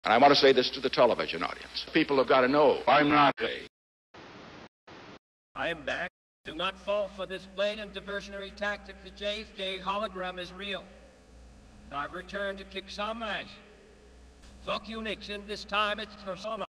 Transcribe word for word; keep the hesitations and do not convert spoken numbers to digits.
And I want to say this to the television audience. People have got to know I'm not gay. I am back. Do not fall for this blatant diversionary tactic. The J F K hologram is real. I've returned to kick some ass. Fuck you, Nixon. This time it's for some.